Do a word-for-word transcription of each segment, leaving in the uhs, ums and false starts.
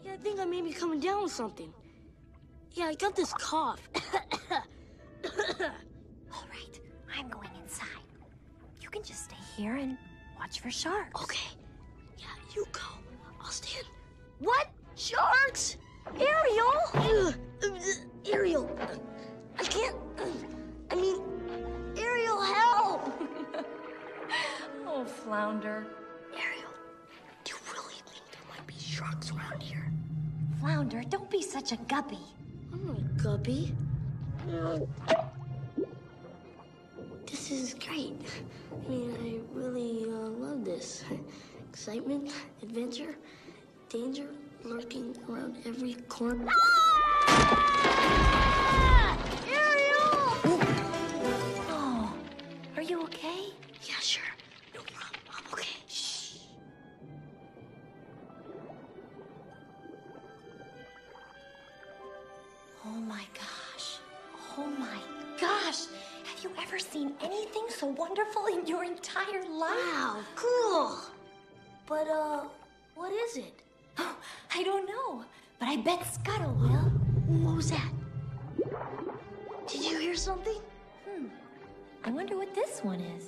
Yeah, I think I may be coming down with something. Yeah, I got this cough. All right, I'm going inside. You can just stay here and watch for sharks. Okay. Yeah, you go. I'll stand. What? Sharks? Ariel? Ariel. I can't. I mean, Ariel, help! Oh, Flounder. Ariel, do you really think there might be sharks around here? Flounder, don't be such a guppy. I'm not a guppy. This is great. I mean, I really uh, love this. Excitement, adventure, danger lurking around every corner. Ah! Ariel! Oh, are you okay? Yeah, sure. No problem. I'm okay. Shh. Oh my gosh. Oh my gosh. Have you ever seen anything so wonderful in your entire life? Wow, cool. But, uh, what is it? Oh, I don't know, but I bet Scuttle will. What was that? Did you hear something? Hmm. I wonder what this one is.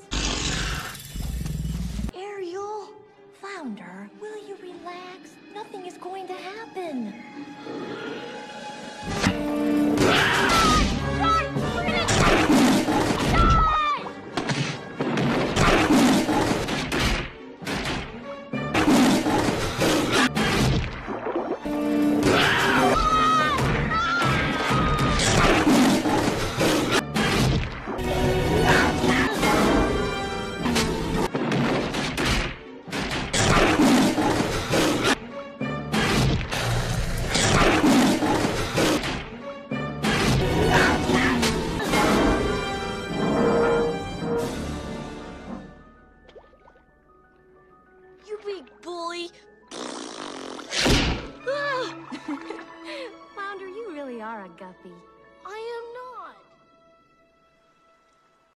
Ariel? Flounder, will you relax? Nothing is going to happen. You big bully. Flounder, you really are a guppy.